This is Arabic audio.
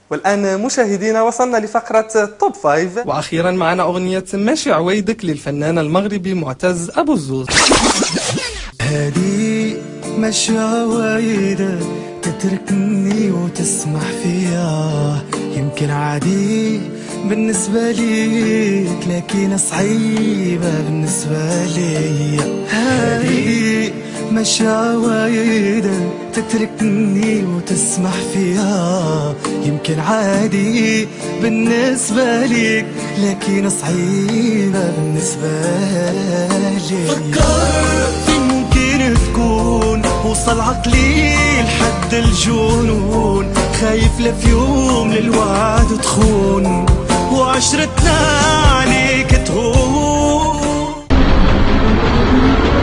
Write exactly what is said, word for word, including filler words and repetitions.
والآن مشاهدينا وصلنا لفقرة توب فايف، وأخيرا معنا أغنية ماشي عويدك للفنان المغربي معتز أبو الزوز. هادي ماشي عوايدك تتركني وتسمح فيا، يمكن عادي بالنسبة ليك لكن صعيبة بالنسبة لي. هادي ماشي عوايدك تتركني وتسمح فيها، يمكن عادي بالنسبة ليك لكن صعيبة بالنسبة لي. فكرت ممكن تكون وصل عقلي لحد الجنون، خايف لفي يوم للوعد تخون وعشرتنا عليك تهون.